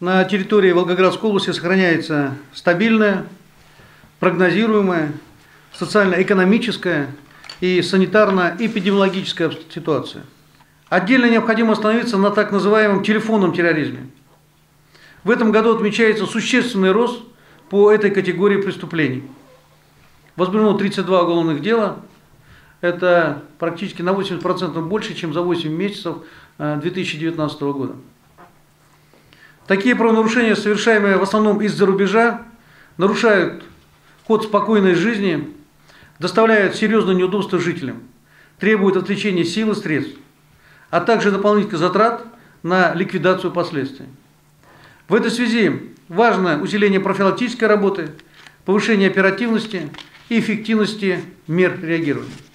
на территории Волгоградской области сохраняется стабильная, прогнозируемая, социально-экономическая и санитарно-эпидемиологическая ситуация. Отдельно необходимо остановиться на так называемом телефонном терроризме. В этом году отмечается существенный рост по этой категории преступлений. Возбуждено 32 уголовных дела. Это практически на 80% больше, чем за 8 месяцев 2019 года. Такие правонарушения, совершаемые в основном из-за рубежа, нарушают ход спокойной жизни, доставляют серьезные неудобства жителям, требуют отвлечения сил и средств, а также дополнительных затрат на ликвидацию последствий. В этой связи важно усиление профилактической работы, повышение оперативности и эффективности мер реагирования.